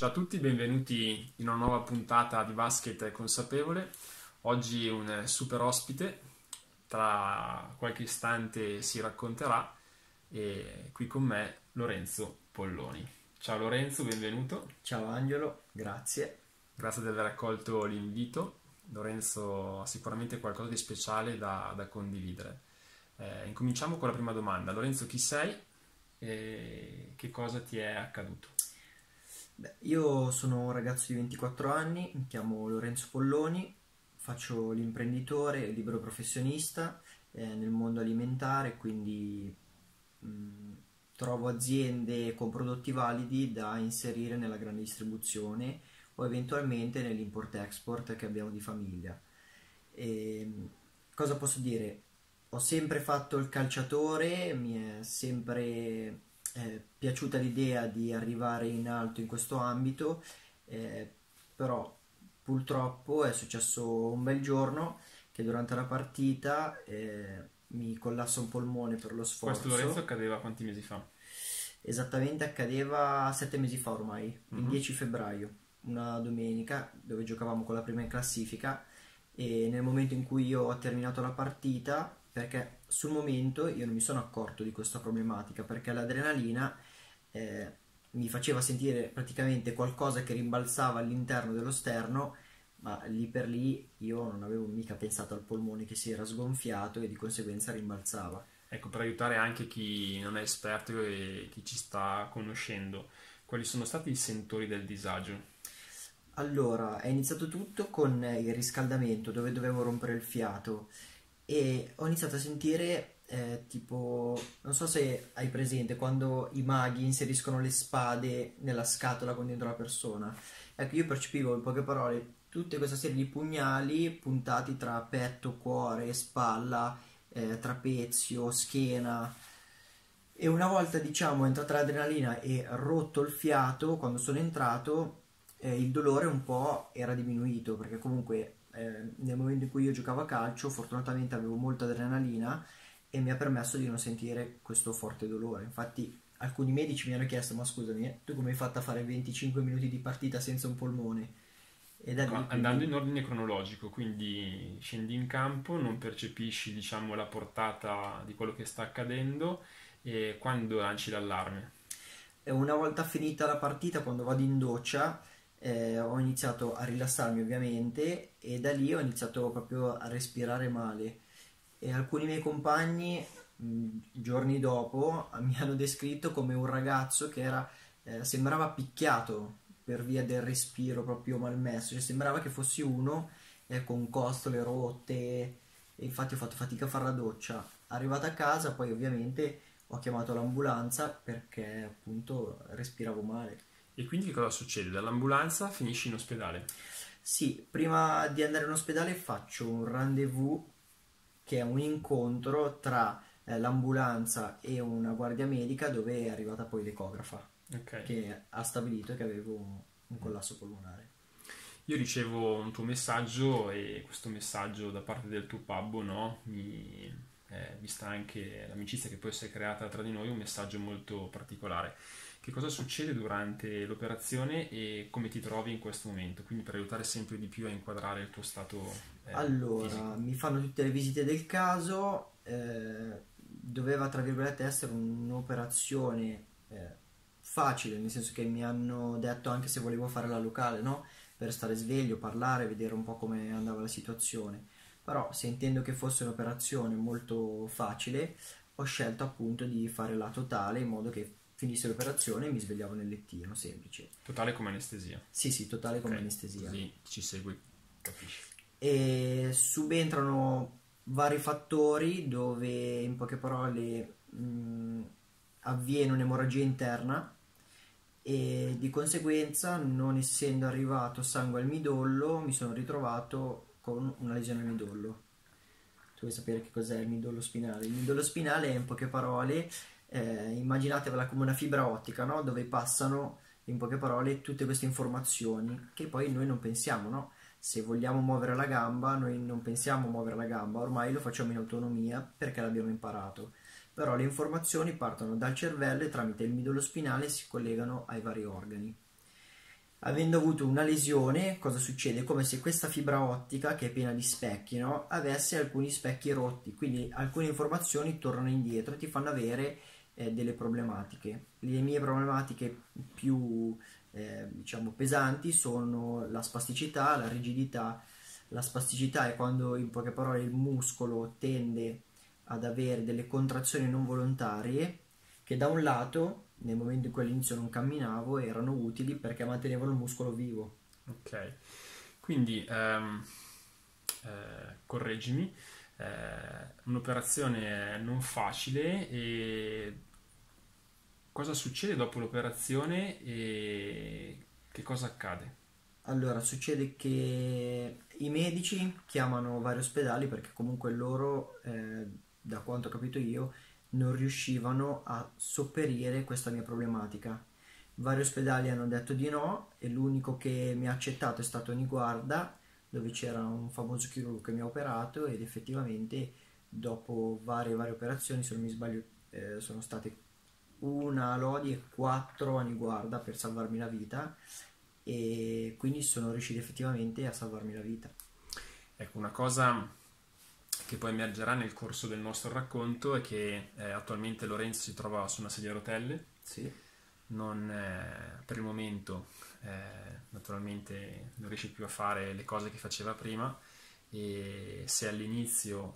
Ciao a tutti, benvenuti in una nuova puntata di Basket Consapevole. Oggi un super ospite, tra qualche istante si racconterà, e qui con me Lorenzo Polloni. Ciao Lorenzo, benvenuto. Ciao Angelo, grazie. Grazie di aver accolto l'invito. Lorenzo ha sicuramente qualcosa di speciale da condividere. Incominciamo con la prima domanda. Lorenzo, chi sei e che cosa ti è accaduto? Beh, io sono un ragazzo di 24 anni, mi chiamo Lorenzo Polloni, faccio l'imprenditore, libero professionista nel mondo alimentare, quindi mh, trovo aziende con prodotti validi da inserire nella grande distribuzione o eventualmente nell'import-export che abbiamo di famiglia. E, cosa posso dire? Ho sempre fatto il calciatore, mi è sempre piaciuta l'idea di arrivare in alto in questo ambito, eh, però purtroppo è successo un bel giorno che durante la partita mi collassa un polmone per lo Questo Lorenzo sforzo. accadeva quanti mesi fa? Esattamente accadeva 7 mesi fa ormai, il Mhm. 10 febbraio, una domenica dove giocavamo con la prima in classifica e nel momento in cui io ho terminato la partita, perché sul momento io non mi sono accorto di questa problematica, perché l'adrenalina eh, mi faceva sentire praticamente qualcosa che rimbalzava all'interno dello sterno, ma lì per lì io non avevo mica pensato al polmone che si era sgonfiato e di conseguenza rimbalzava. Ecco, per aiutare anche chi non è esperto e chi ci sta conoscendo, quali sono stati i sentori del disagio? Allora, è iniziato tutto con il riscaldamento dove dovevo rompere il fiato e ho iniziato a sentire tipo, non so se hai presente quando i maghi inseriscono le spade nella scatola con dentro la persona. Ecco, io percepivo in poche parole tutta questa serie di pugnali puntati tra petto, cuore, spalla, trapezio, schiena. E una volta, diciamo, entrata l'adrenalina e rotto il fiato, quando sono entrato, il dolore un po' era diminuito, perché comunque nel momento in cui io giocavo a calcio, fortunatamente avevo molta adrenalina e mi ha permesso di non sentire questo forte dolore. Infatti, alcuni medici mi hanno chiesto: ma scusami, tu come hai fatto a fare 25 minuti di partita senza un polmone? E da lì, Andando quindi. in ordine cronologico, quindi scendi in campo, non percepisci, diciamo, la portata di quello che sta accadendo e quando lanci l'allarme? E una volta finita la partita, quando vado in doccia, ho iniziato a rilassarmi ovviamente e da lì ho iniziato proprio a respirare male. E alcuni miei compagni, giorni dopo, mi hanno descritto come un ragazzo che sembrava picchiato per via del respiro proprio malmesso, cioè sembrava che fossi uno con costole rotte e infatti ho fatto fatica a fare la doccia. Arrivata a casa, poi ovviamente ho chiamato l'ambulanza perché appunto respiravo male. E quindi che cosa succede? Dall'ambulanza finisci in ospedale. Sì, prima di andare in ospedale faccio un rendezvous che è un incontro tra l'ambulanza e una guardia medica dove è arrivata poi l'ecografa Ok. che ha stabilito che avevo un collasso polmonare. Io ricevo un tuo messaggio e questo messaggio da parte del tuo pubbo, no? Vista anche l'amicizia che poi si è creata tra di noi, un messaggio molto particolare. Che cosa succede durante l'operazione e come ti trovi in questo momento? Quindi per aiutare sempre di più a inquadrare il tuo stato Allora, fisico. mi fanno tutte le visite del caso, doveva tra virgolette essere un'operazione facile, nel senso che mi hanno detto anche se volevo fare la locale, no? Per stare sveglio, parlare, vedere un po' come andava la situazione. Però sentendo che fosse un'operazione molto facile, ho scelto appunto di fare la totale in modo che finisse l'operazione e mi svegliavo nel lettino, semplice. Totale come anestesia. Sì, sì, totale come Ok, anestesia. così chi ci segue capisce. E subentrano vari fattori dove in poche parole avviene un'emorragia interna e di conseguenza, non essendo arrivato sangue al midollo, mi sono ritrovato con una lesione al midollo. Tu vuoi sapere che cos'è il midollo spinale? Il midollo spinale è in poche parole, immaginatevela come una fibra ottica, no? Dove passano in poche parole tutte queste informazioni che poi noi non pensiamo, no? Se vogliamo muovere la gamba, noi non pensiamo a muovere la gamba, ormai lo facciamo in autonomia perché l'abbiamo imparato. Però le informazioni partono dal cervello e tramite il midollo spinale si collegano ai vari organi. avendo avuto una lesione, cosa succede? Come se questa fibra ottica, che è piena di specchi, no? Avesse alcuni specchi rotti, quindi alcune informazioni tornano indietro e ti fanno avere delle problematiche. Le mie problematiche più, diciamo, pesanti sono la spasticità, la rigidità. La spasticità è quando, in poche parole, il muscolo tende ad avere delle contrazioni non volontarie che da un lato, nel momento in cui all'inizio non camminavo, erano utili perché mantenevano il muscolo vivo. Ok, quindi correggimi, un'operazione non facile e cosa succede dopo l'operazione e che cosa accade? Allora, succede che i medici chiamano vari ospedali perché comunque loro, da quanto ho capito io, non riuscivano a sopperire questa mia problematica. Vari ospedali hanno detto di no e l'unico che mi ha accettato è stato Niguarda, dove c'era un famoso chirurgo che mi ha operato ed effettivamente dopo varie operazioni, se non mi sbaglio, sono state una a Lodi e quattro a Niguarda per salvarmi la vita e quindi sono riusciti effettivamente a salvarmi la vita. Ecco, una cosa che poi emergerà nel corso del nostro racconto è che attualmente Lorenzo si trova su una sedia a rotelle, Sì, non, per il momento naturalmente non riesce più a fare le cose che faceva prima e se all'inizio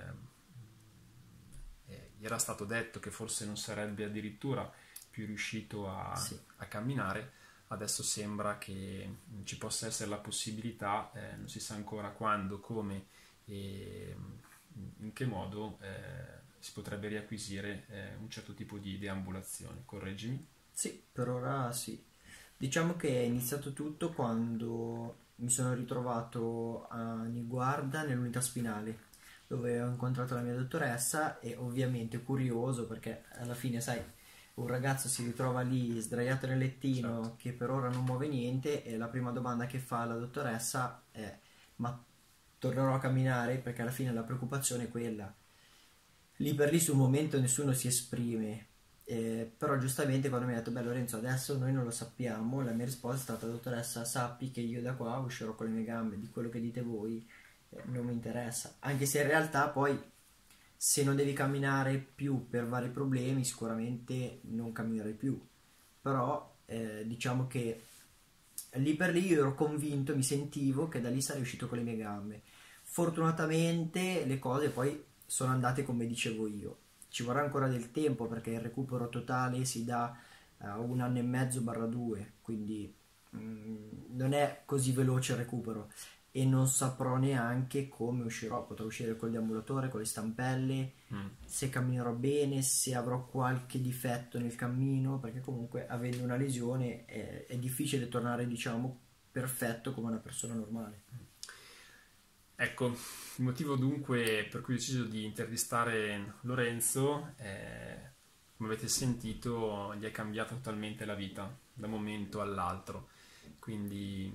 gli era stato detto che forse non sarebbe addirittura più riuscito sì. a camminare, adesso sembra che ci possa essere la possibilità, non si sa ancora quando, come e in che modo si potrebbe riacquisire un certo tipo di deambulazione. Correggimi. Sì, per ora sì. Diciamo che è iniziato tutto quando mi sono ritrovato a Niguarda nell'unità spinale, dove ho incontrato la mia dottoressa e ovviamente curioso perché alla fine, sai, un ragazzo si ritrova lì sdraiato nel Certo. lettino che per ora non muove niente e la prima domanda che fa la dottoressa è: ma tornerò a camminare? Perché alla fine la preoccupazione è quella. Lì per lì sul momento nessuno si esprime, però giustamente quando mi ha detto beh Lorenzo adesso noi non lo sappiamo, la mia risposta è stata: dottoressa, sappi che io da qua uscirò con le mie gambe, di quello che dite voi non mi interessa, anche se in realtà poi se non devi camminare più per vari problemi sicuramente non camminerai più, però diciamo che lì per lì io ero convinto, mi sentivo che da lì sarei uscito con le mie gambe. Fortunatamente le cose poi sono andate come dicevo io. Ci vorrà ancora del tempo perché il recupero totale si dà a 1 anno e mezzo/2, quindi non è così veloce il recupero e non saprò neanche come uscirò. Potrò uscire col deambulatore, con le stampelle, Mm. se camminerò bene, se avrò qualche difetto nel cammino, perché comunque avendo una lesione è difficile tornare, diciamo, perfetto come una persona normale. Ecco, il motivo dunque per cui ho deciso di intervistare Lorenzo è, come avete sentito, gli è cambiata totalmente la vita da un momento all'altro. Quindi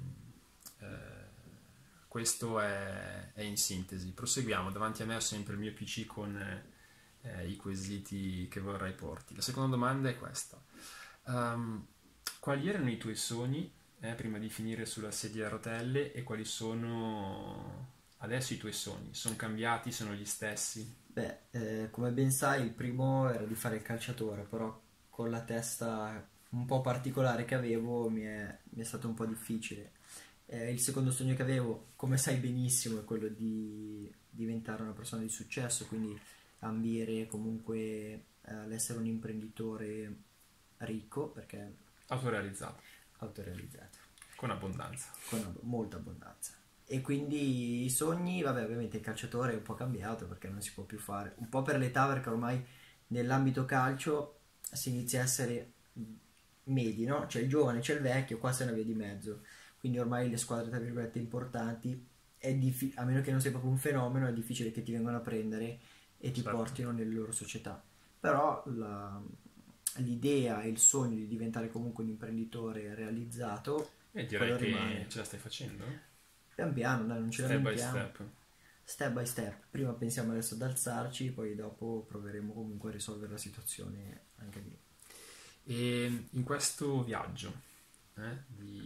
questo è in sintesi. Proseguiamo. Davanti a me ho sempre il mio PC con i quesiti che vorrei porti. La seconda domanda è questa. Quali erano i tuoi sogni prima di finire sulla sedia a rotelle e quali sono adesso i tuoi sogni? Sono cambiati? Sono gli stessi? Beh, come ben sai, il primo era di fare il calciatore, però con la testa un po' particolare che avevo mi è stato un po' difficile. Il secondo sogno che avevo, come sai benissimo, è quello di diventare una persona di successo, quindi ambire comunque ad essere un imprenditore ricco, perché Autorealizzato, autorealizzato, con abbondanza. con molta abbondanza. E quindi i sogni, vabbè, ovviamente il calciatore è un po' cambiato perché non si può più fare, un po' per l'età perché ormai nell'ambito calcio si inizia a essere medi, no? C'è il giovane, c'è il vecchio, qua sei una via di mezzo. Quindi ormai le squadre, tra virgolette, importanti, a meno che non sia proprio un fenomeno, è difficile che ti vengano a prendere e ti Certo. portino nelle loro società. Però l'idea e il sogno di diventare comunque un imprenditore realizzato, E direi quello che rimane. ce la stai facendo, eh? Pian piano, dai, non ci Step by lamentiamo. step. Step by step. Prima pensiamo adesso ad alzarci, poi dopo proveremo comunque a risolvere la situazione anche lì. E in questo viaggio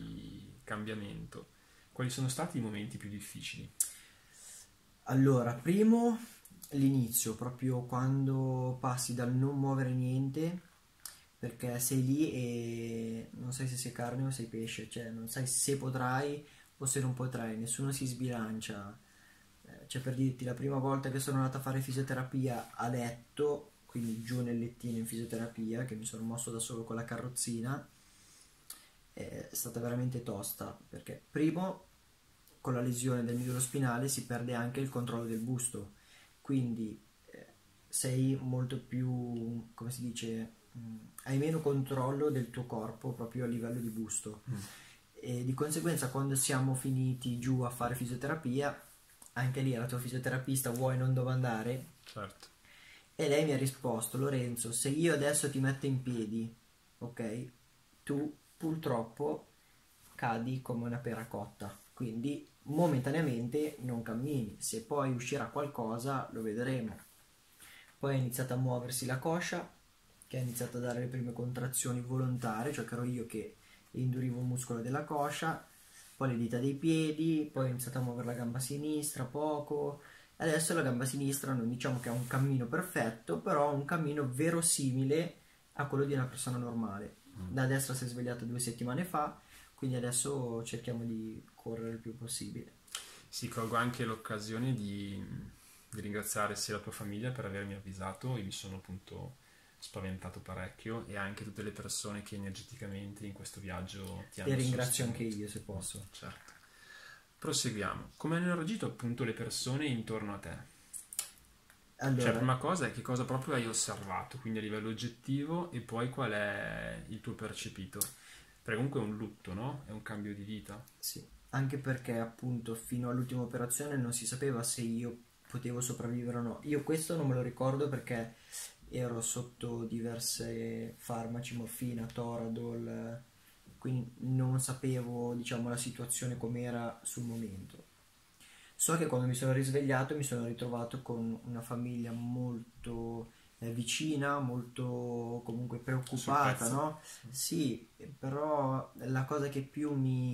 cambiamento, quali sono stati i momenti più difficili? Allora, primo, l'inizio, proprio quando passi dal non muovere niente, perché sei lì e non sai se sei carne o sei pesce, cioè non sai se potrai o se non potrai, nessuno si sbilancia. Cioè, per dirti, la prima volta che sono andata a fare fisioterapia a letto, quindi giù nel lettino in fisioterapia, che mi sono mosso da solo con la carrozzina, è stata veramente tosta, perché primo, con la lesione del midollo spinale si perde anche il controllo del busto, quindi sei molto più, come si dice, hai meno controllo del tuo corpo proprio a livello di busto. E di conseguenza quando siamo finiti giù a fare fisioterapia, anche lì la tua fisioterapista vuoi non dove andare, Certo. e lei mi ha risposto: Lorenzo, se io adesso ti metto in piedi, ok, tu purtroppo cadi come una pera cotta, quindi momentaneamente non cammini, se poi uscirà qualcosa lo vedremo. Poi è iniziata a muoversi la coscia, che ha iniziato a dare le prime contrazioni volontarie, cioè che ero io che indurivo il muscolo della coscia, poi le dita dei piedi, poi ho iniziato a muovere la gamba sinistra poco. Adesso la gamba sinistra non diciamo che ha un cammino perfetto, però ha un cammino verosimile a quello di una persona normale. Da destra si è svegliata 2 settimane fa, quindi adesso cerchiamo di correre il più possibile. Sì, colgo anche l'occasione di ringraziare sia la tua famiglia per avermi avvisato, io mi sono appunto spaventato parecchio, e anche tutte le persone che energeticamente in questo viaggio ti hanno E ringrazio sostenuto. anche io se posso. Certo. Proseguiamo. Come hanno reagito appunto le persone intorno a te? Cioè, la Allora, prima cosa è che cosa proprio hai osservato, quindi a livello oggettivo, e poi qual è il tuo percepito. Perché comunque è un lutto, no? È un cambio di vita. sì, anche perché appunto fino all'ultima operazione non si sapeva se io potevo sopravvivere o no. Io questo non me lo ricordo perché ero sotto diverse farmaci, morfina, Toradol, quindi non sapevo, diciamo, la situazione com'era sul momento. So che quando mi sono risvegliato mi sono ritrovato con una famiglia molto vicina, molto comunque Sul preoccupata, pezzo. no? Sì, però la cosa che più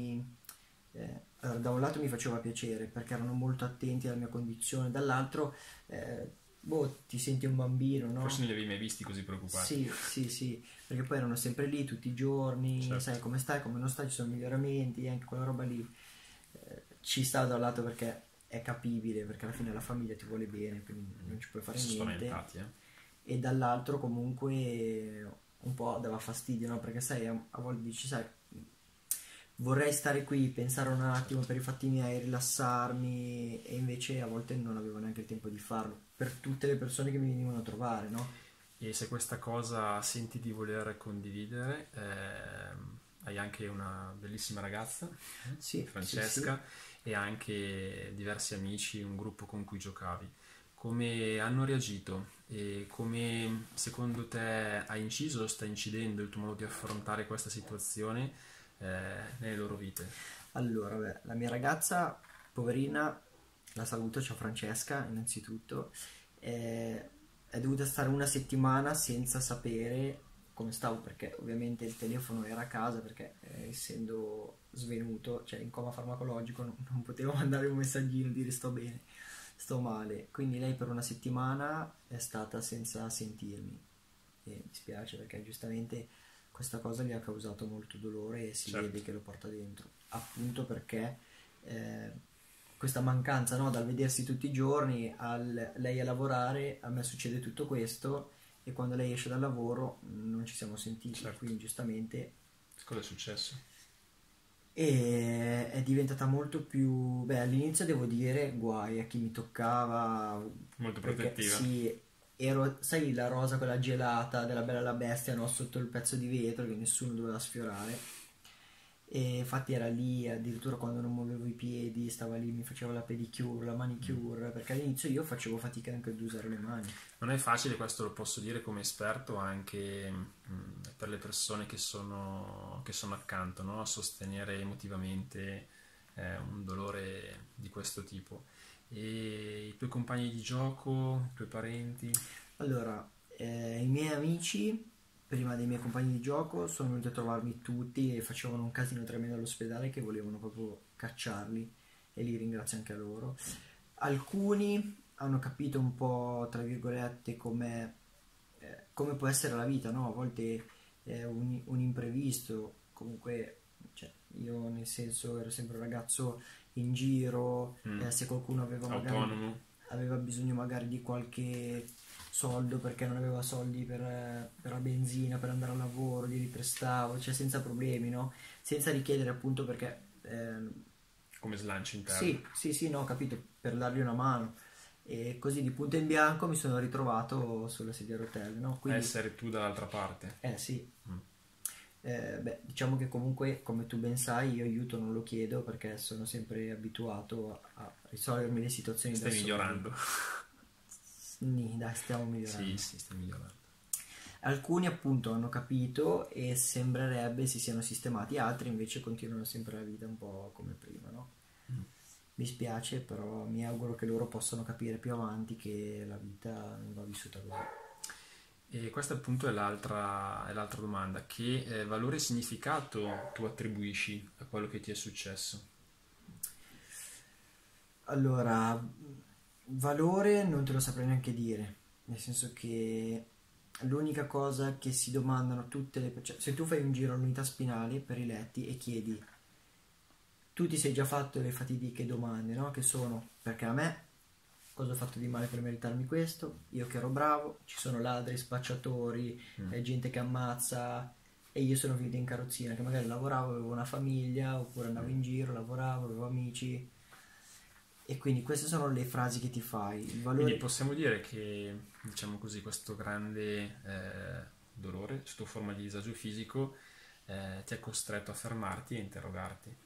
allora, da un lato mi faceva piacere perché erano molto attenti alla mia condizione, dall'altro, boh, ti senti un bambino, Forse no? non li avevi mai visti così preoccupati. Sì, sì, sì, perché poi erano sempre lì tutti i giorni, Certo. sai come stai, come non stai, ci sono miglioramenti, anche quella roba lì ci sta da un lato perché è capibile, perché alla fine la famiglia ti vuole bene, quindi non ci puoi fare Sono niente, spaventati, eh? e dall'altro comunque un po' dava fastidio, no? Perché sai, a volte dici, sai, vorrei stare qui, pensare un attimo per i fatti miei, rilassarmi, e invece a volte non avevo neanche il tempo di farlo, per tutte le persone che mi venivano a trovare, no? E se questa cosa senti di voler condividere, hai anche una bellissima ragazza, Sì, sì, sì. Francesca, e anche diversi amici, un gruppo con cui giocavi. Come hanno reagito e come secondo te ha inciso o sta incidendo il tuo modo di affrontare questa situazione nelle loro vite? Allora, beh, la mia ragazza, poverina, la saluto, ciao Francesca, innanzitutto, è, è dovuta stare 1 settimana senza sapere come stavo, perché ovviamente il telefono era a casa, perché essendo svenuto, cioè in coma farmacologico, non potevo mandare un messaggino e dire sto bene, sto male. Quindi lei per 1 settimana è stata senza sentirmi, e mi spiace perché giustamente questa cosa gli ha causato molto dolore e si Certo. vede che lo porta dentro, appunto perché eh, questa mancanza, no, dal vedersi tutti i giorni al lei a lavorare, a me succede tutto questo, e quando lei esce dal lavoro non ci siamo sentiti, Certo. quindi giustamente Cosa è successo? e è diventata molto più, beh, all'inizio devo dire guai a chi mi toccava, Molto perché protettiva. sì, ero, sai, la rosa quella gelata della Bella e la Bestia, no, sotto il pezzo di vetro che nessuno doveva sfiorare, e infatti era lì addirittura quando non muovevo i piedi, stava lì, mi faceva la pedicure, la manicure, perché all'inizio io facevo fatica anche ad usare le mani. Non è facile, questo lo posso dire come esperto, anche per le persone che sono accanto, no? A sostenere emotivamente un dolore di questo tipo. E i tuoi compagni di gioco, i tuoi parenti? Allora, i miei amici, prima dei miei compagni di gioco sono venuti a trovarmi tutti e facevano un casino tremendo all'ospedale che volevano proprio cacciarli, e li ringrazio anche a loro. Alcuni hanno capito un po', tra virgolette, come può essere la vita, no? A volte un imprevisto, comunque, cioè, io nel senso ero sempre un ragazzo in giro, se qualcuno Autonomo. aveva bisogno magari di qualche soldo perché non aveva soldi per la benzina, per andare al lavoro, gli riprestavo, cioè senza problemi, no? Senza richiedere appunto perché... Come slancio interno. sì, no, ho capito, per dargli una mano. E così di punto in bianco mi sono ritrovato sulla sedia a rotelle, no? Quindi, essere tu dall'altra parte. Sì. Beh, diciamo che comunque, come tu ben sai, io aiuto non lo chiedo perché sono sempre abituato a risolvermi le situazioni da Stai solo. migliorando. Dai, stiamo migliorando. Sì, stai migliorando. Alcuni appunto hanno capito e sembrerebbe si siano sistemati, altri invece continuano sempre la vita un po' come prima, no? Mi spiace, però mi auguro che loro possano capire più avanti che la vita non va vissuta così. E questa appunto è l'altra domanda. Che valore e significato tu attribuisci a quello che ti è successo? Allora, valore non te lo saprei neanche dire, nel senso che l'unica cosa che si domandano tutte le persone, se tu fai un giro all'unità spinale per i letti e chiedi, tu ti sei già fatto le fatidiche domande, no? Che sono, perché a me cosa ho fatto di male per meritarmi questo? Io che ero bravo, ci sono ladri, spacciatori, gente che ammazza, e io sono venuto in carrozzina, che magari lavoravo, avevo una famiglia, oppure andavo in giro, lavoravo, avevo amici. E quindi queste sono le frasi che ti fai. Il valore... Quindi possiamo dire che, diciamo così, questo grande dolore sotto forma di disagio fisico ti ha costretto a fermarti e interrogarti.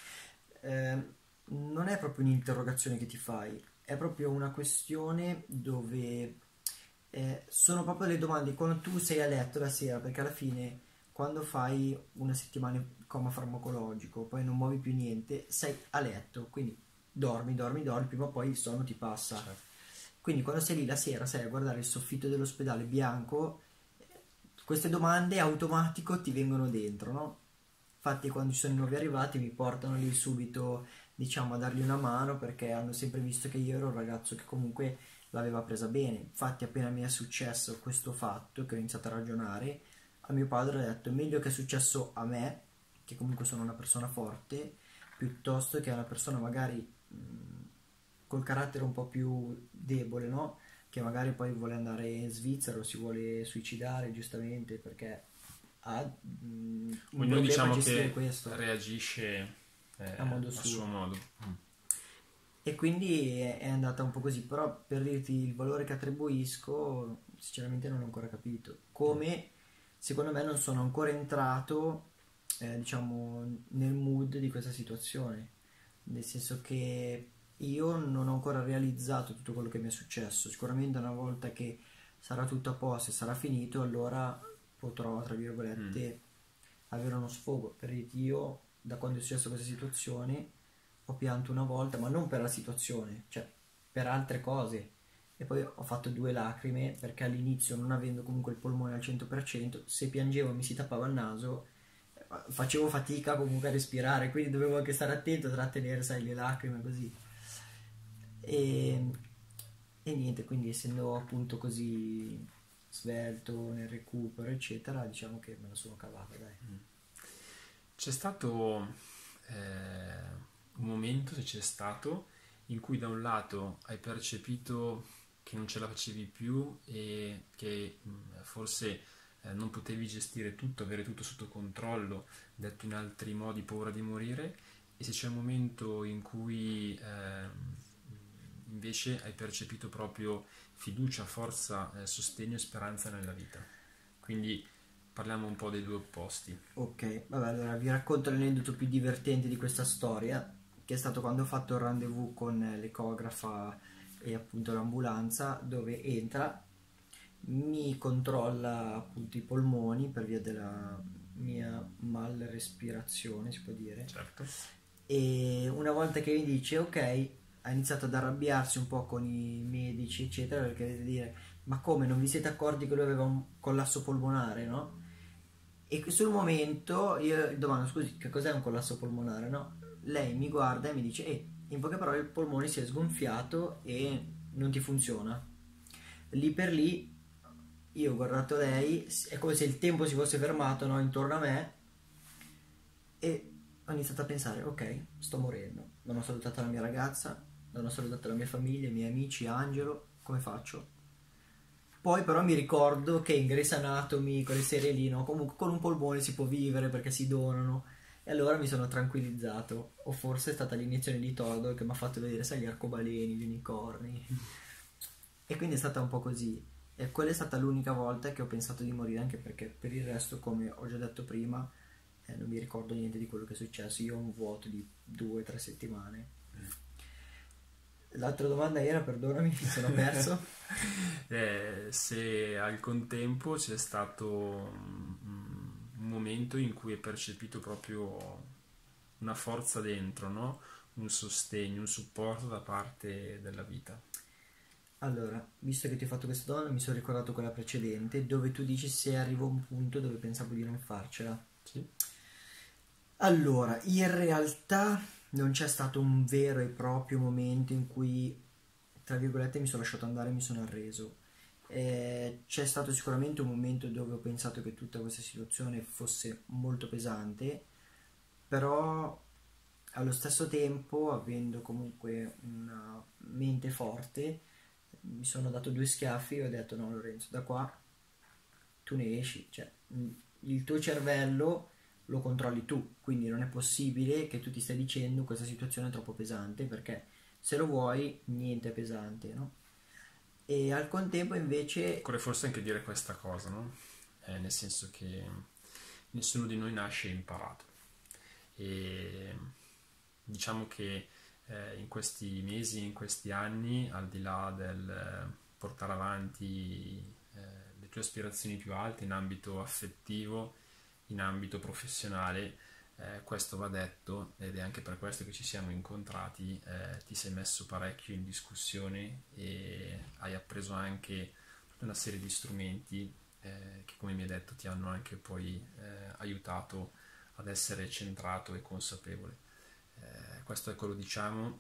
Non è proprio un'interrogazione che ti fai, è proprio una questione dove sono proprio le domande quando tu sei a letto la sera, perché alla fine quando fai una settimana in coma farmacologico, poi non muovi più niente, sei a letto, quindi dormi, prima o poi il sonno ti passa. Certo. Quindi quando sei lì la sera, sei a guardare il soffitto dell'ospedale bianco, queste domande automatico ti vengono dentro, no? Infatti quando ci sono i nuovi arrivati mi portano lì subito, diciamo, a dargli una mano perché hanno sempre visto che io ero un ragazzo che comunque l'aveva presa bene. Infatti appena mi è successo questo fatto, che ho iniziato a ragionare, a mio padre ho detto è meglio che è successo a me, che comunque sono una persona forte, piuttosto che a una persona magari col carattere un po' più debole, no? Che magari poi vuole andare in Svizzera o si vuole suicidare giustamente perché ha un Ognuno problema diciamo a gestire che questo reagisce a modo a suo. suo modo. E quindi è andata un po' così, però per dirti il valore che attribuisco, sinceramente non ho ancora capito. Come secondo me non sono ancora entrato, diciamo, nel mood di questa situazione, nel senso che io non ho ancora realizzato tutto quello che mi è successo. Sicuramente una volta che sarà tutto a posto e sarà finito, allora potrò, tra virgolette, avere uno sfogo. Per dirti, io da quando è successa questa situazione ho pianto una volta, ma non per la situazione, cioè per altre cose. E poi ho fatto 2 lacrime perché all'inizio, non avendo comunque il polmone al 100%, se piangevo e mi si tappava il naso, facevo fatica comunque a respirare, quindi dovevo anche stare attento a trattenere, sai, le lacrime così. E niente, quindi essendo appunto così svelto nel recupero, eccetera, diciamo che me la sono cavata, dai. C'è stato un momento, se c'è stato, in cui da un lato hai percepito che non ce la facevi più e che forse non potevi gestire tutto, avere tutto sotto controllo, detto in altri modi, paura di morire, e se c'è un momento in cui invece hai percepito proprio fiducia, forza, sostegno e speranza nella vita. Quindi parliamo un po' dei 2 opposti. Ok, vabbè, allora vi racconto l'aneddoto più divertente di questa storia, che è stato quando ho fatto il rendezvous con l'ecografa e appunto l'ambulanza, dove entra, mi controlla appunto i polmoni per via della mia malrespirazione, si può dire. Certo. E una volta che mi dice ok, ha iniziato ad arrabbiarsi un po' con i medici, eccetera, perché deve dire ma come non vi siete accorti che lui aveva un collasso polmonare, no? E sul momento io domando, scusi, che cos'è un collasso polmonare, no? Lei mi guarda e mi dice, in poche parole il polmone si è sgonfiato e non ti funziona. Lì per lì io ho guardato lei, è come se il tempo si fosse fermato, no, intorno a me, e ho iniziato a pensare, ok, sto morendo. Non ho salutato la mia ragazza, non ho salutato la mia famiglia, i miei amici, Angelo, come faccio? Poi però mi ricordo che in Grey's Anatomy, quelle serie lì, no, comunque con un polmone si può vivere perché si donano. E allora mi sono tranquillizzato. O forse è stata l'iniezione di Tordor che mi ha fatto vedere, sai, gli arcobaleni, gli unicorni. E quindi è stata un po' così. E quella è stata l'unica volta che ho pensato di morire, anche perché per il resto, come ho già detto prima, non mi ricordo niente di quello che è successo. Io ho un vuoto di 2 o 3 settimane. L'altra domanda era, perdonami, mi sono perso. Se al contempo c'è stato un momento in cui hai percepito proprio una forza dentro, no? Un sostegno, un supporto da parte della vita. Allora, visto che ti ho fatto questa domanda, mi sono ricordato quella precedente, dove tu dici se arrivo a un punto dove pensavo di non farcela. Sì. Allora, in realtà non c'è stato un vero e proprio momento in cui, tra virgolette, mi sono lasciato andare e mi sono arreso. C'è stato sicuramente un momento dove ho pensato che tutta questa situazione fosse molto pesante, però allo stesso tempo, avendo comunque una mente forte, mi sono dato 2 schiaffi e ho detto no Lorenzo, da qua tu ne esci, cioè il tuo cervello lo controlli tu, quindi non è possibile che tu ti stai dicendo questa situazione è troppo pesante, perché se lo vuoi niente è pesante, no? E al contempo invece Occorre forse anche dire questa cosa, no? Nel senso che nessuno di noi nasce imparato. E diciamo che in questi mesi, in questi anni, al di là del portare avanti le tue aspirazioni più alte in ambito affettivo, in ambito professionale, questo va detto ed è anche per questo che ci siamo incontrati, ti sei messo parecchio in discussione e hai appreso anche tutta una serie di strumenti che come mi hai detto ti hanno anche poi aiutato ad essere centrato e consapevole. Questo ecco lo diciamo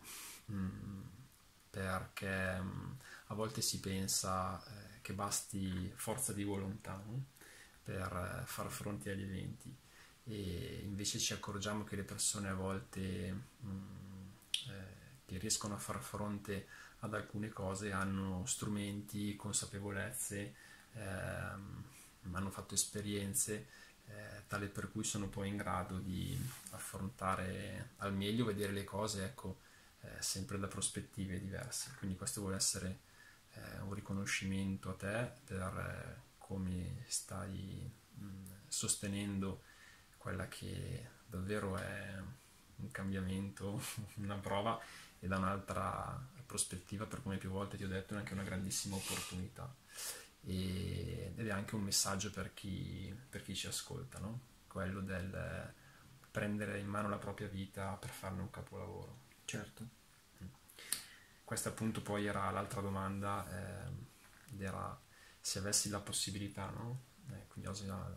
perché a volte si pensa che basti forza di volontà, no? Per far fronte agli eventi e invece ci accorgiamo che le persone a volte che riescono a far fronte ad alcune cose hanno strumenti, consapevolezze, hanno fatto esperienze tale per cui sono poi in grado di affrontare al meglio, vedere le cose, ecco, sempre da prospettive diverse. Quindi questo vuole essere un riconoscimento a te per come stai sostenendo quella che davvero è un cambiamento, una prova e da un'altra prospettiva, per come più volte ti ho detto, è anche una grandissima opportunità ed è anche un messaggio per chi ci ascolta, no? Quello del prendere in mano la propria vita per farne un capolavoro. certo. Questa appunto poi era l'altra domanda, ed era se avessi la possibilità, no? Quindi osa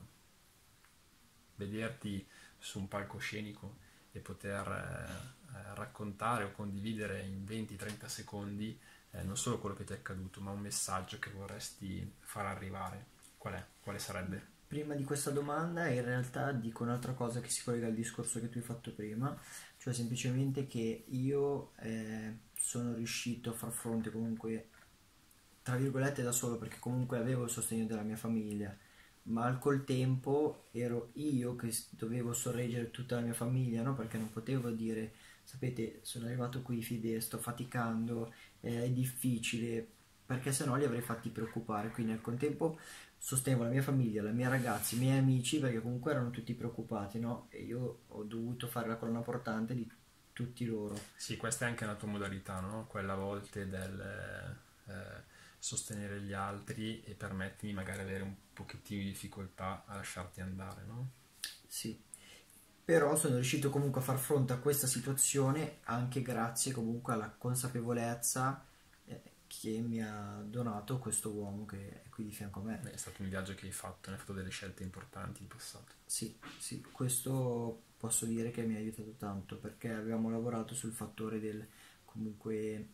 vederti su un palcoscenico e poter raccontare o condividere in 20-30 secondi non solo quello che ti è accaduto, ma un messaggio che vorresti far arrivare. Qual è? Quale sarebbe? Prima di questa domanda in realtà dico un'altra cosa che si collega al discorso che tu hai fatto prima, cioè semplicemente che io sono riuscito a far fronte comunque, tra virgolette, da solo, perché comunque avevo il sostegno della mia famiglia, ma al col tempo ero io che dovevo sorreggere tutta la mia famiglia, no? Perché non potevo dire, sapete, sono arrivato qui, fide, sto faticando, è difficile, perché sennò li avrei fatti preoccupare. Quindi al contempo sostenevo la mia famiglia, la mia ragazza, i miei amici, perché comunque erano tutti preoccupati, no? E io ho dovuto fare la colonna portante di tutti loro. Sì, questa è anche una tua modalità, no? Quella a volte del sostenere gli altri e permettermi magari avere un pochettino di difficoltà a lasciarti andare, no? Sì, però sono riuscito comunque a far fronte a questa situazione anche grazie comunque alla consapevolezza che mi ha donato questo uomo che è qui di fianco a me. Beh, è stato un viaggio che hai fatto delle scelte importanti in passato. Sì, sì, questo posso dire che mi ha aiutato tanto perché abbiamo lavorato sul fattore del comunque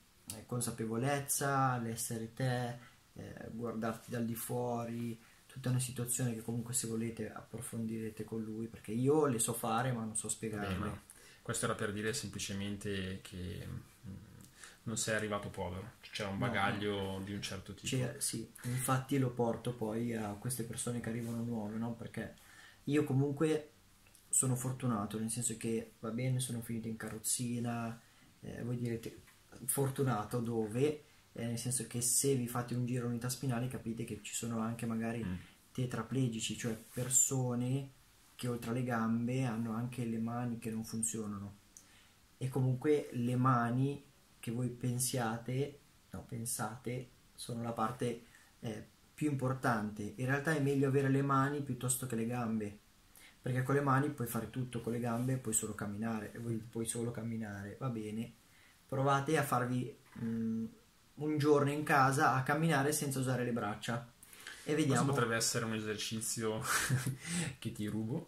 consapevolezza, l'essere te, guardarti dal di fuori, tutta una situazione che comunque se volete approfondirete con lui perché io le so fare ma non so Beh, ma spiegarle. questo era per dire semplicemente che non sei arrivato povero, c'era un No, no. bagaglio di un certo tipo. Sì, infatti lo porto poi a queste persone che arrivano nuove, no? Perché io comunque sono fortunato, nel senso che va bene, sono finito in carrozzina, voi direte fortunato dove? Nel senso che se vi fate un giro unità spinali capite che ci sono anche magari Mm. tetraplegici, cioè persone che oltre alle gambe hanno anche le mani che non funzionano e comunque le mani che voi pensiate, no, pensate, sono la parte più importante. In realtà è meglio avere le mani piuttosto che le gambe, perché con le mani puoi fare tutto, con le gambe puoi solo camminare, e voi puoi solo camminare, va bene. Provate a farvi un giorno in casa a camminare senza usare le braccia e Questo vediamo. potrebbe essere un esercizio che ti rubo,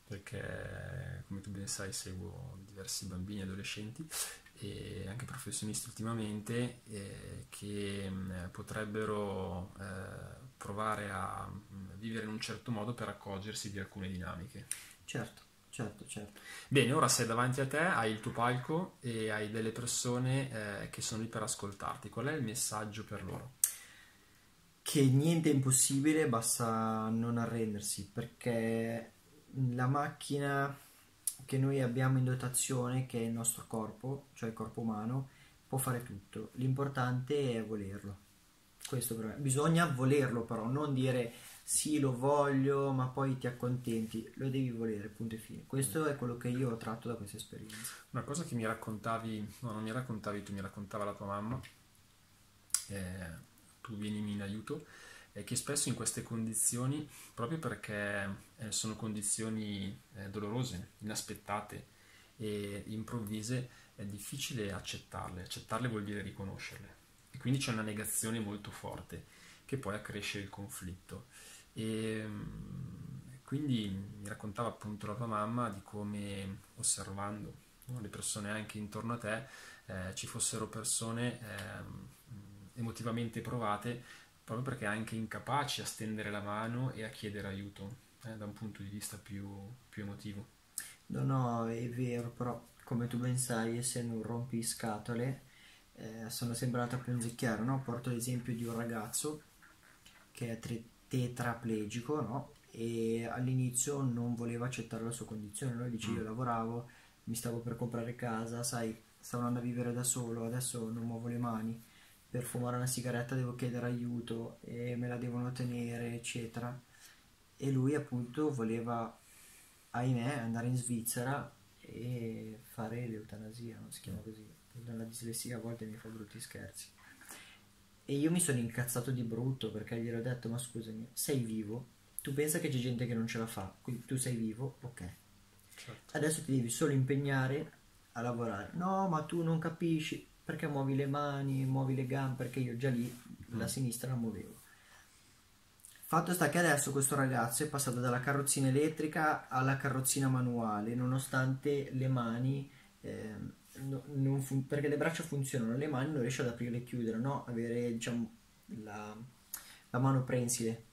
perché come tu ben sai seguo diversi bambini e adolescenti e anche professionisti ultimamente che potrebbero provare a vivere in un certo modo per accorgersi di alcune dinamiche. Certo, certo, certo. Bene, ora sei davanti a te, hai il tuo palco e hai delle persone che sono lì per ascoltarti. Qual è il messaggio per loro? Che niente è impossibile, basta non arrendersi, perché la macchina che noi abbiamo in dotazione, che è il nostro corpo, cioè il corpo umano, può fare tutto. L'importante è volerlo. Questo per me. Bisogna volerlo però, non dire sì, lo voglio, ma poi ti accontenti. Lo devi volere, punto e fine. Questo è quello che io ho tratto da questa esperienza. Una cosa che mi raccontavi, no, non mi raccontavi tu, mi raccontava la tua mamma, tu vienimi in aiuto, è che spesso in queste condizioni, proprio perché sono condizioni dolorose, inaspettate e improvvise, è difficile accettarle. Accettarle vuol dire riconoscerle. E quindi c'è una negazione molto forte che poi accresce il conflitto. E quindi mi raccontava appunto la tua mamma di come osservando, no, le persone anche intorno a te, ci fossero persone emotivamente provate proprio perché anche incapaci a stendere la mano e a chiedere aiuto da un punto di vista più emotivo. No, no, è vero, però come tu ben sai, essendo un rompiscatole, sono sempre andato a punzecchiare, no? Porto l'esempio di un ragazzo che è tetraplegico, no? E all'inizio non voleva accettare la sua condizione, lui dice io Mm. lavoravo, mi stavo per comprare casa, sai, stavo andando a vivere da solo, adesso non muovo le mani, per fumare una sigaretta devo chiedere aiuto e me la devono tenere, eccetera. E lui appunto voleva, ahimè, andare in Svizzera e fare l'eutanasia, non si chiama così. La dislessia a volte mi fa brutti scherzi. E io mi sono incazzato di brutto perché gli ho detto: ma scusami, sei vivo? Tu pensa che c'è gente che non ce la fa, quindi tu sei vivo, ok. Certo. Adesso ti devi solo impegnare a lavorare. No, ma tu non capisci perché muovi le mani, muovi le gambe, perché io già lì la Mm. sinistra la muovevo. Fatto sta che adesso questo ragazzo è passato dalla carrozzina elettrica alla carrozzina manuale, nonostante le mani, perché le braccia funzionano, le mani non riesce ad aprire e chiudere, no? Avere, diciamo, la, la mano prensile.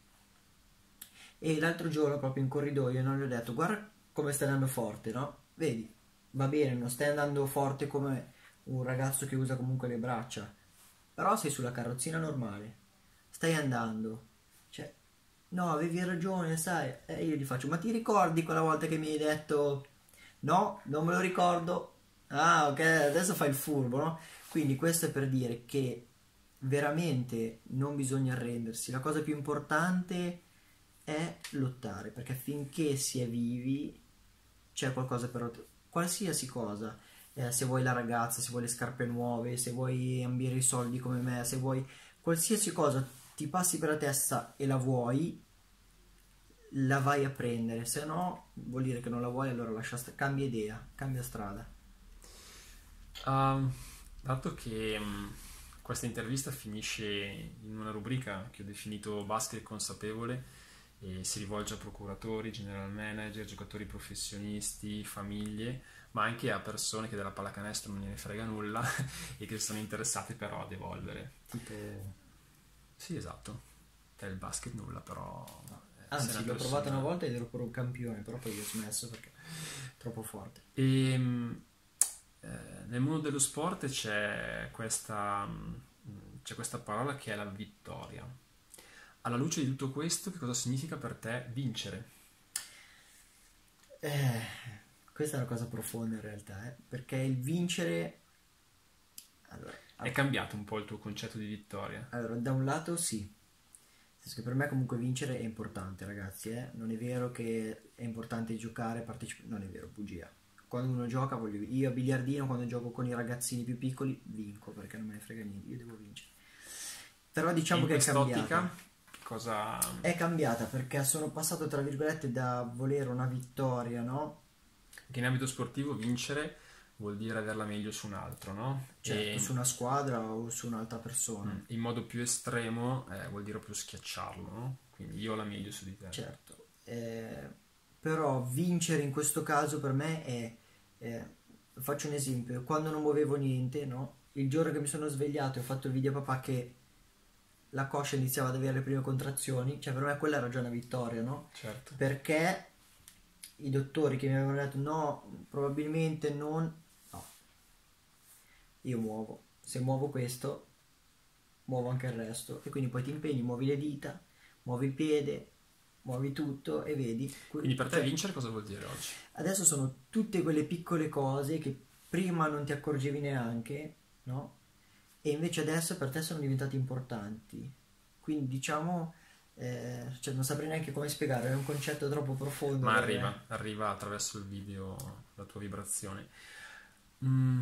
E l'altro giorno, proprio in corridoio, non gli ho detto: guarda come stai andando forte, no? Vedi, va bene, non stai andando forte come un ragazzo che usa comunque le braccia, però sei sulla carrozzina normale, stai andando. Cioè, no, avevi ragione, sai. E io gli faccio: ma ti ricordi quella volta che mi hai detto no, non me lo ricordo? Ah, ok, adesso fai il furbo, no? Quindi questo è per dire che veramente non bisogna arrendersi. La cosa più importante è lottare, perché finché si è vivi c'è qualcosa per qualsiasi cosa. Se vuoi la ragazza, se vuoi le scarpe nuove, se vuoi ambire i soldi come me, se vuoi qualsiasi cosa ti passi per la testa e la vuoi, la vai a prendere, se no vuol dire che non la vuoi, allora cambia idea, cambia strada. Ah, dato che questa intervista finisce in una rubrica che ho definito basket consapevole e si rivolge a procuratori, general manager, giocatori professionisti, famiglie, ma anche a persone che della pallacanestro non gliene frega nulla e che sono interessate però ad evolvere. Tipo... Sì, esatto. Per il basket nulla, però... Anzi, sei l'ho una provato persona- una volta ed ero pure un campione, però poi ho smesso perché è troppo forte. E nel mondo dello sport c'è questa parola che è la vittoria. Alla luce di tutto questo, che cosa significa per te vincere? Eh, questa è una cosa profonda in realtà, perché il vincere... Allora, È cambiato un po' il tuo concetto di vittoria? allora, da un lato sì, nel senso che per me comunque vincere è importante, ragazzi, eh. Non è vero che è importante giocare, partecipare, non è vero, bugia. Quando uno gioca, io a biliardino, quando gioco con i ragazzini più piccoli, vinco perché non me ne frega niente, io devo vincere. Però E diciamo in che è cambiata. quest'ottica, cosa... È cambiata perché sono passato, tra virgolette, da volere una vittoria, no? Che in ambito sportivo vincere vuol dire averla meglio su un altro, no? Certo, su una squadra o su un'altra persona. In modo più estremo vuol dire proprio schiacciarlo, no? Quindi io ho la meglio su di te. Certo, però vincere in questo caso per me faccio un esempio, quando non muovevo niente, no? Il giorno che mi sono svegliato e ho fatto il video a papà che la coscia iniziava ad avere le prime contrazioni, cioè per me quella era già una vittoria, no? Certo. Perché i dottori che mi avevano detto no, probabilmente non, no, io muovo, se muovo questo, muovo anche il resto e quindi poi ti impegni, muovi le dita, muovi il piede, muovi tutto e vedi. Quindi per te Cioè, vincere cosa vuol dire oggi? adesso sono tutte quelle piccole cose che prima non ti accorgevi neanche, no? E invece adesso per te sono diventate importanti. Quindi diciamo, cioè non saprei neanche come spiegare, è un concetto troppo profondo. Ma per me. arriva attraverso il video la tua vibrazione. Mm,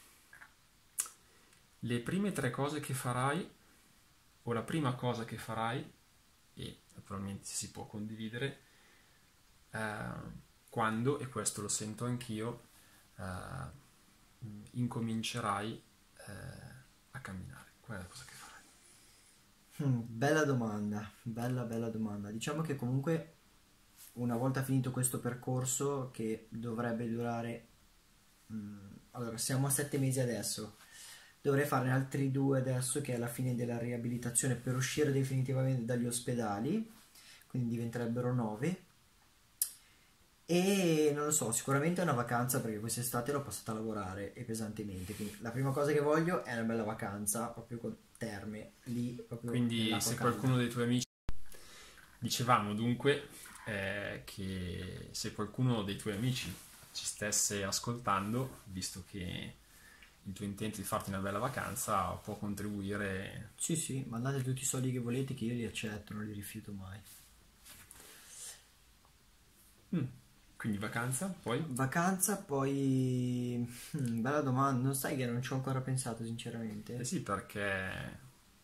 le prime tre cose che farai, o la prima cosa che farai, e naturalmente si può condividere, eh, quando, e questo lo sento anch'io, incomincerai a camminare. Qual è la cosa che farai? Bella domanda, bella domanda. Diciamo che comunque una volta finito questo percorso che dovrebbe durare, allora siamo a 7 mesi adesso, dovrei farne altri 2 adesso che è la fine della riabilitazione per uscire definitivamente dagli ospedali, quindi diventerebbero 9. E non lo so, sicuramente è una vacanza perché quest'estate l'ho passata a lavorare e pesantemente, quindi la prima cosa che voglio è una bella vacanza, proprio con terme, lì proprio Quindi nell'acqua se calda. qualcuno dei tuoi amici... Dicevamo dunque che se qualcuno dei tuoi amici ci stesse ascoltando, visto che il tuo intento è di farti una bella vacanza, può contribuire. Sì, sì, mandate tutti i soldi che volete che io li accetto, non li rifiuto mai. Quindi vacanza, poi? Vacanza, poi... bella domanda, non sai che non ci ho ancora pensato sinceramente. Eh sì, perché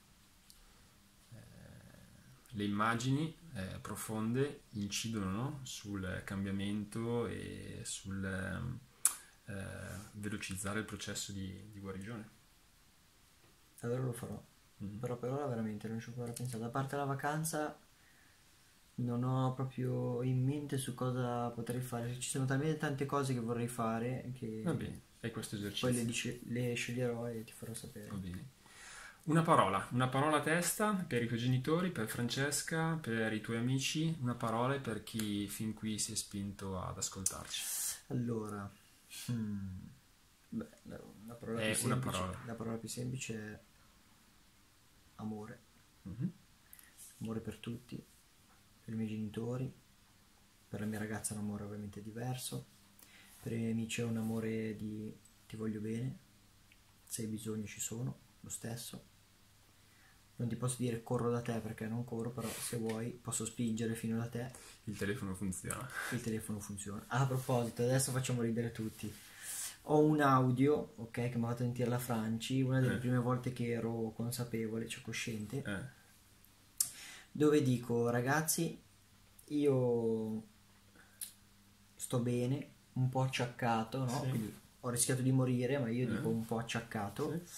le immagini profonde incidono, no? Sul cambiamento e sul velocizzare il processo di guarigione. Allora lo farò. Però per ora veramente non ci ho ancora pensato. A parte la vacanza non ho proprio in mente su cosa potrei fare. Ci sono talmente tante cose che vorrei fare che Va bene, fai questo poi esercizio. le sceglierò e ti farò sapere. Va bene. Una parola a testa per i tuoi genitori, per Francesca, per i tuoi amici, una parola e per chi fin qui si è spinto ad ascoltarci. Allora, beh, la parola È più una semplice, parola. la parola più semplice è amore. Mhm. Amore per tutti, per i miei genitori, per la mia ragazza è un amore ovviamente diverso, per i miei amici è un amore di ti voglio bene, se hai bisogno ci sono, lo stesso. Non ti posso dire corro da te perché non corro, però se vuoi posso spingere fino da te, Il telefono funziona. il telefono funziona. Ah, a proposito, adesso facciamo ridere tutti. Ho un audio, ok, che mi ha fatto sentire la Franci, una delle prime volte che ero consapevole, cioè cosciente, dove dico ragazzi, io sto bene, un po' acciaccato, no? Sì. Quindi ho rischiato di morire, ma io dico un po' acciaccato. Sì.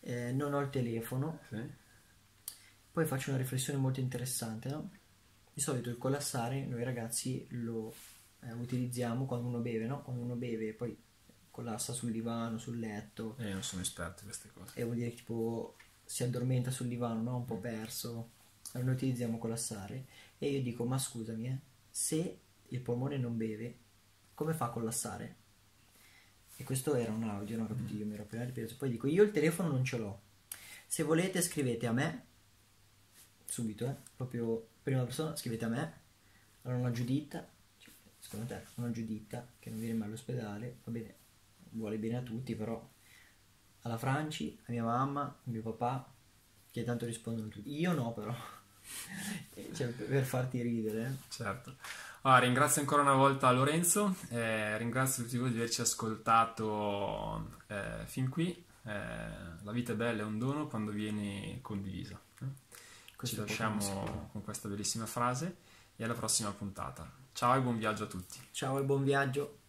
non ho il telefono. Sì. Poi faccio una riflessione molto interessante, no? Di solito il collassare noi ragazzi lo utilizziamo quando uno beve, no? Quando uno beve poi collassa sul divano, sul letto, Non sono esperto in queste cose. e vuol dire che tipo si addormenta sul divano, no? Un po' perso. Allora noi utilizziamo collassare e io dico, ma scusami, se il polmone non beve, come fa a collassare? E questo era un audio, no? Capito? Io mi ero appena ripreso. Poi dico, io il telefono non ce l'ho. Se volete scrivete a me, subito, proprio prima persona, scrivete a me. Allora una Giuditta, cioè, secondo te una Giuditta che non viene mai all'ospedale, va bene, vuole bene a tutti, però alla Franci, a mia mamma, a mio papà, che tanto rispondono tutti. Io no, però. Cioè, per farti ridere. Certo. Allora, ringrazio ancora una volta Lorenzo, ringrazio tutti voi di averci ascoltato fin qui. La vita è bella, è un dono quando viene condivisa. Ci Questo è poco ma sicuro. lasciamo con questa bellissima frase e alla prossima puntata. Ciao e buon viaggio a tutti. Ciao e buon viaggio.